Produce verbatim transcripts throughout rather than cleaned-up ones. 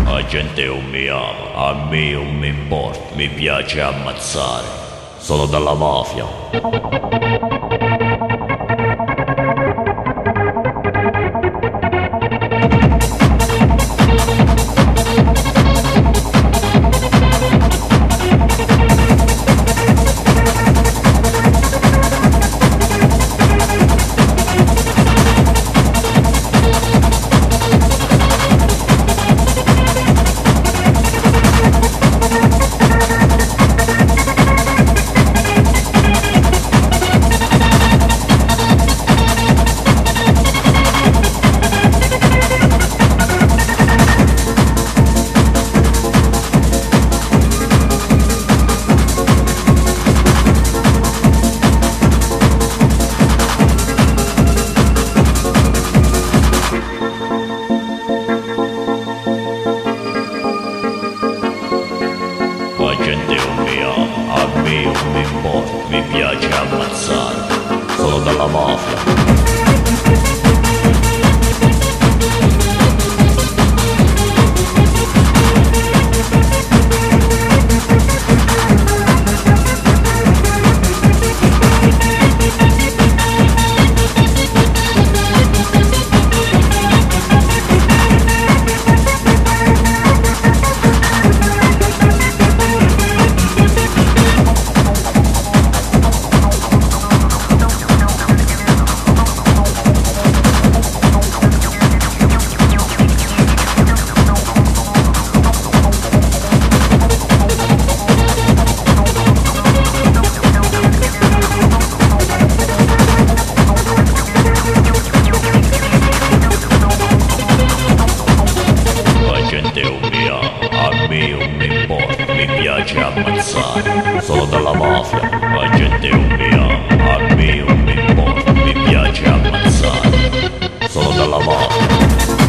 La gente non mi ama, a me non mi importa, mi piace ammazzare. Sono dalla mafia. La gente non mi ama, a me non mi importa, mi piace ammazzare. Sono dalla mafia. A me non mi importa, mi piace ammazzare. Sono dalla mafia, la gente non mi ama, a me non mi importa, mi piace ammazzare. Sono dalla mafia.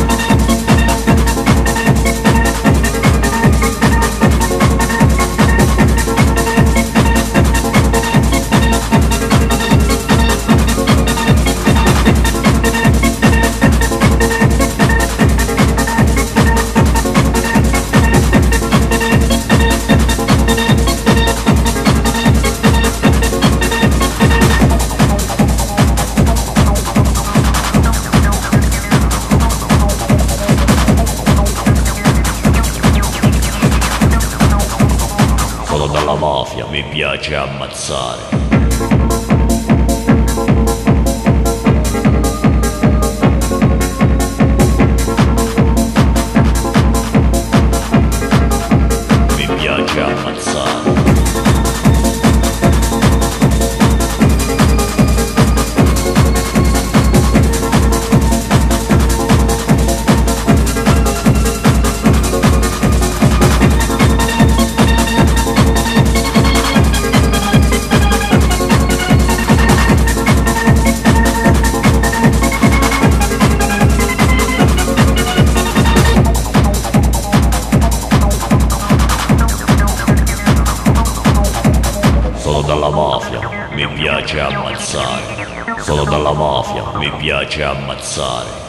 Dalla mafia, mi piace ammazzare. Mi piace ammazzare. Sono dalla mafia, mi piace ammazzare. Sono dalla mafia, mi piace ammazzare.